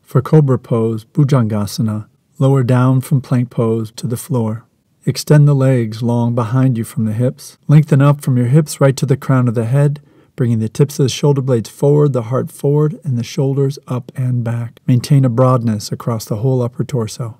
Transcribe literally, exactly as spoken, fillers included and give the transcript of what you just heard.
For Cobra Pose, Bhujangasana, lower down from plank pose to the floor. Extend the legs long behind you from the hips. Lengthen up from your hips right to the crown of the head, bringing the tips of the shoulder blades forward, the heart forward, and the shoulders up and back. Maintain a broadness across the whole upper torso.